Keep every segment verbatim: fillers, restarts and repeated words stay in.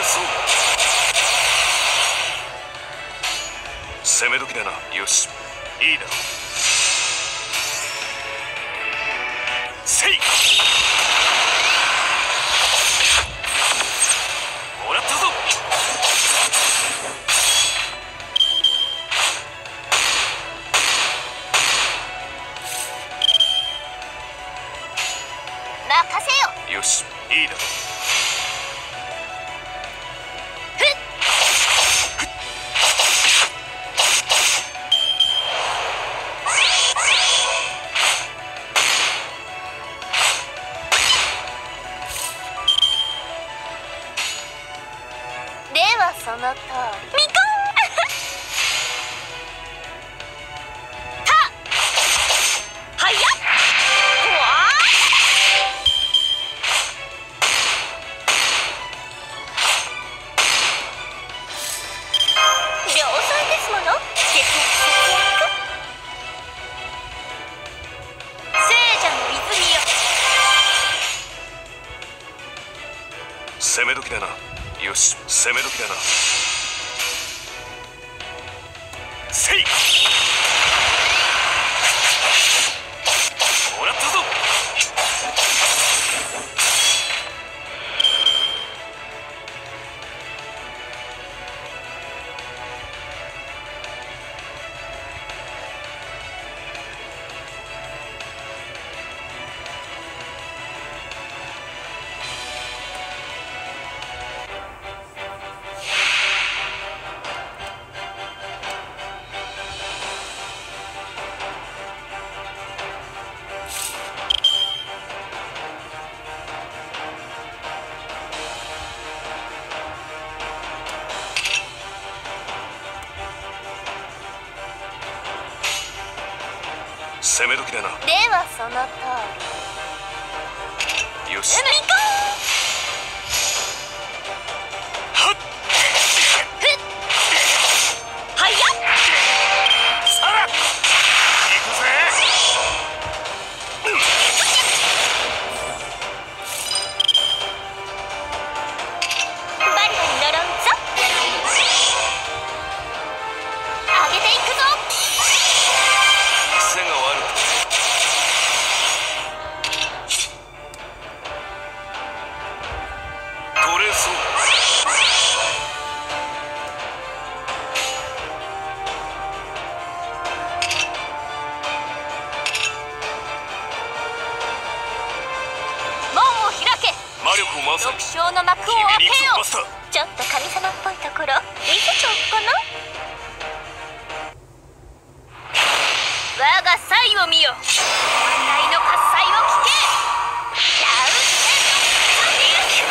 そう。攻め時だな。よし、いいだろう。せい。もらったぞ。 任せよ。 よし、いいだろう。 ではその通り。みかんたはやっわ量産ですもの。節約節約。聖者の泉よ。 攻め時だな。よし、攻め時だな。せい。もらったぞ。攻め時だな。 ではその通り。 よし。 みかんはっはやっさら行くぜ。 バリバリ呪うぞ。上げていくぞ。 癖が悪くて取れそう。 門を開け。 魔力を回せ。 六章の幕を開けよう。 君に突っ走った。 ちょっと神様っぽいところ見せちゃおっかな。我が才を見よ。私の喝采を聞け。ダウンセン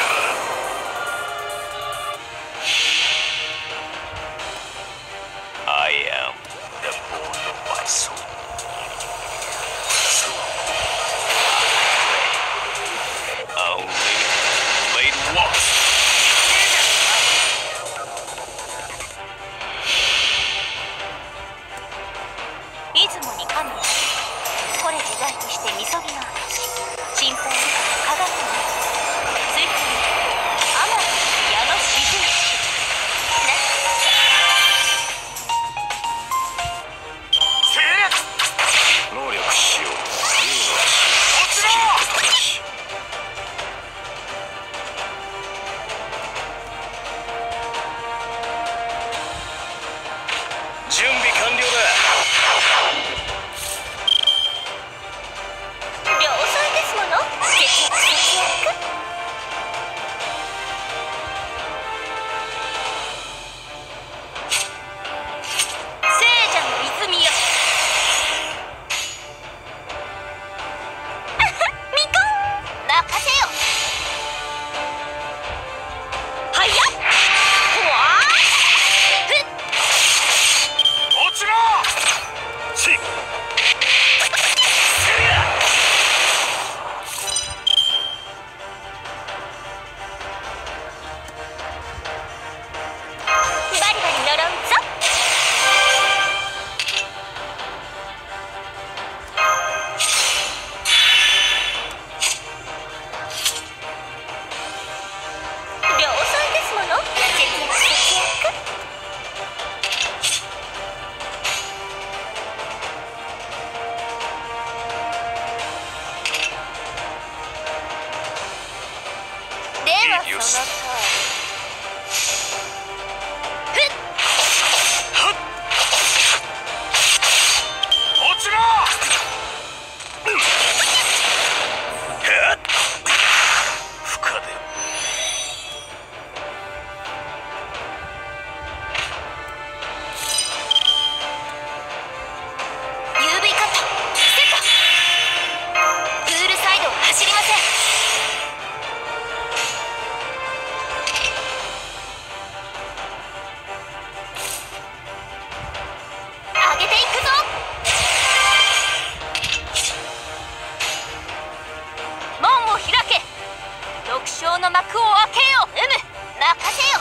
I am the bone of my soul. So only made what? 出雲に神をこれ自在としてみそぎの嵐。 よし。落ちろ。負荷での幕を開けよう。うむ、任せよ。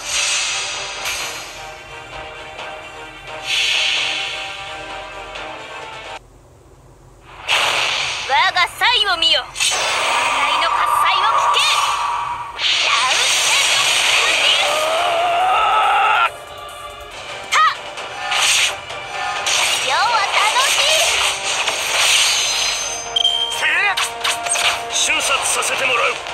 我が才を見よ。大の喝采を聞け。ダウンセット。世は楽しい。 瞬殺させてもらう。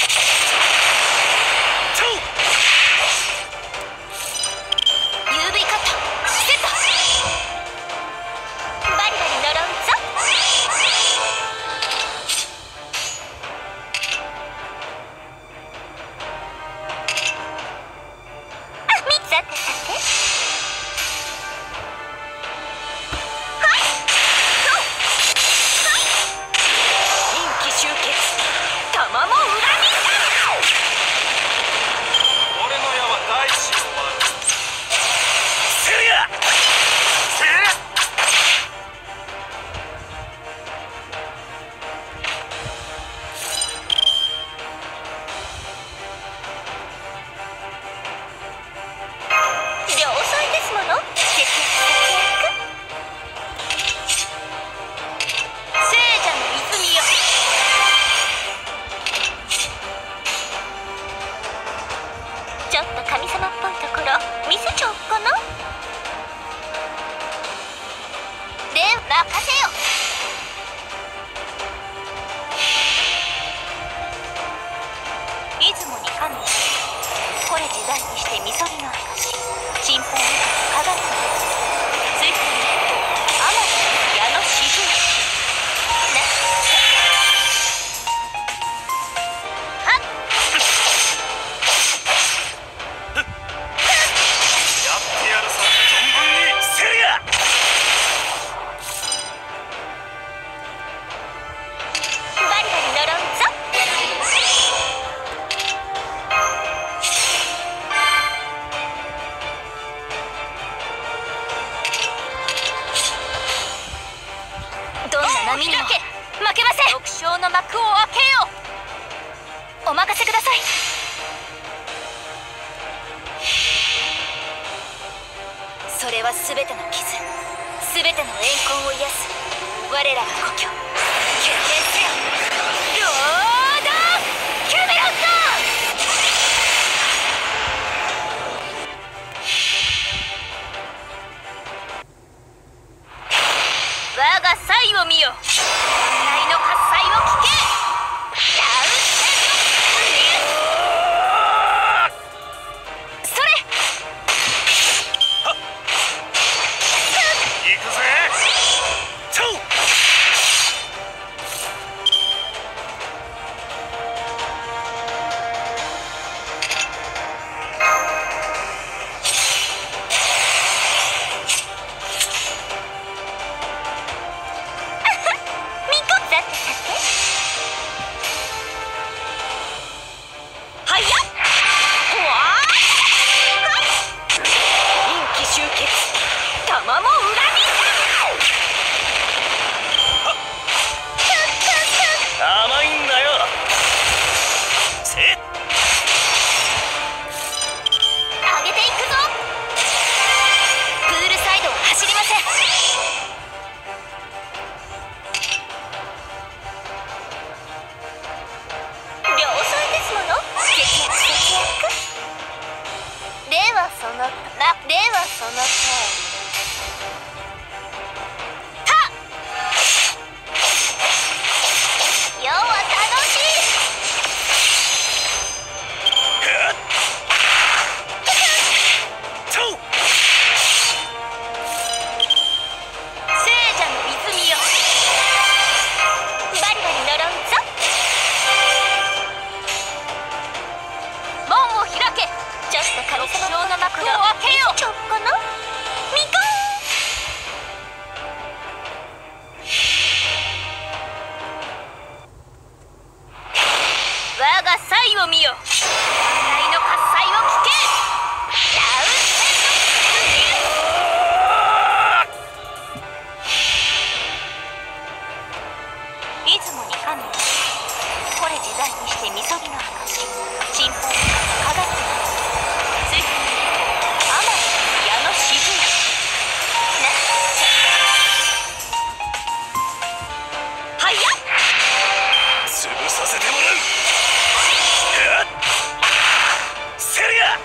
の幕を開けよう。お任せください。それは全ての傷、全ての怨恨を癒す我らが故郷。決定せよ、ロード・キャメロット。我が才を見よ。大の喝采を聞け。ダウンセット。それ。はっ。行くぜ。チョウ。 我が才を見よ。万雷の喝采を聞け。ラウンいつもに神よ、これ自在にしてみそぎの証、信奉かかってなる。ついに天の矢の静やなはやっ潰させてもらう。やっセリア。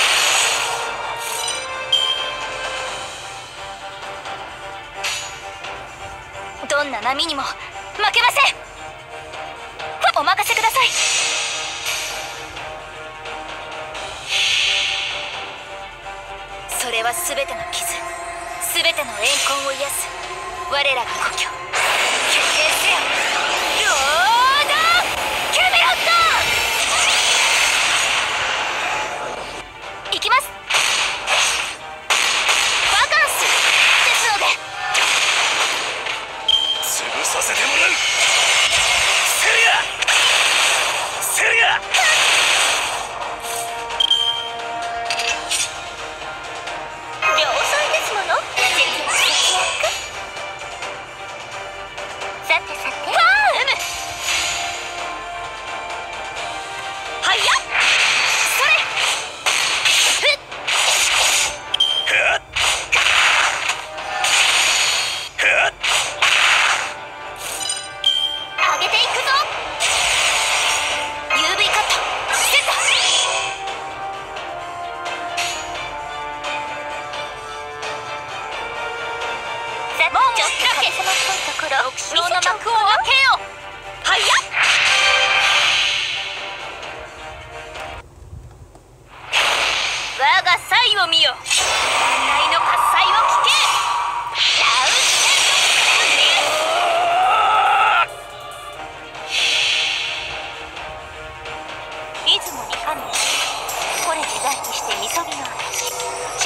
どんな波にも負けません。お任せください。それは全ての傷、全ての怨恨を癒す我らが故郷。決定せよ、ロードキャメロット。行きます。バカンスですので。 潰させてもらう。セリアセリア。 良妻ですもの。さてさて、うむはやっそれふっやっやっ上げていくぞ。 ユーブイ カットセット。 さあ、ちょっと神様っぽいところ、極小の幕を開けよう。はやっ我が才を見よ。万雷の喝采を聞け。ラウンいつもに神よ、これ自在にしてみそぎの証、